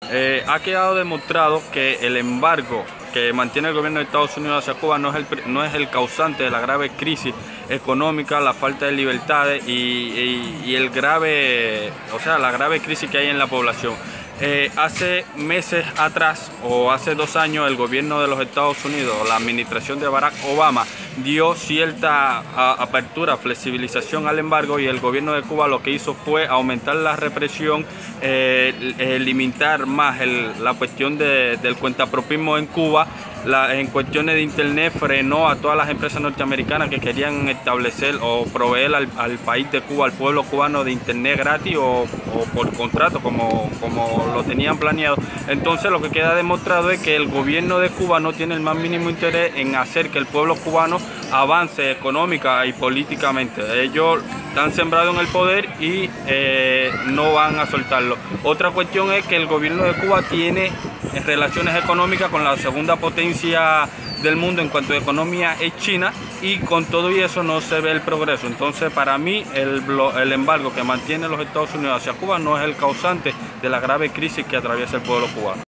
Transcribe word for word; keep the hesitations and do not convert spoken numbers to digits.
Eh, ha quedado demostrado que el embargo que mantiene el gobierno de Estados Unidos hacia Cuba no es el, no es el causante de la grave crisis económica, la falta de libertades y, y, y el grave, o sea, la grave crisis que hay en la población. Eh, hace meses atrás o hace dos años el gobierno de los Estados Unidos, la administración de Barack Obama, dio cierta a, apertura, flexibilización al embargo, y el gobierno de Cuba lo que hizo fue aumentar la represión, eh, eh, limitar más el, la cuestión de, del cuentapropismo en Cuba. La, en cuestiones de internet frenó a todas las empresas norteamericanas que querían establecer o proveer al, al país de Cuba, al pueblo cubano, de internet gratis o, o por contrato como, como lo tenían planeado. Entonces lo que queda demostrado es que el gobierno de Cuba no tiene el más mínimo interés en hacer que el pueblo cubano avance económica y políticamente. Ellos están sembrados en el poder y eh, no van a soltarlo. Otra cuestión es que el gobierno de Cuba tiene relaciones económicas con la segunda potencia del mundo en cuanto a economía es China, y con todo y eso no se ve el progreso. Entonces para mí el, el embargo que mantiene los Estados Unidos hacia Cuba no es el causante de la grave crisis que atraviesa el pueblo cubano.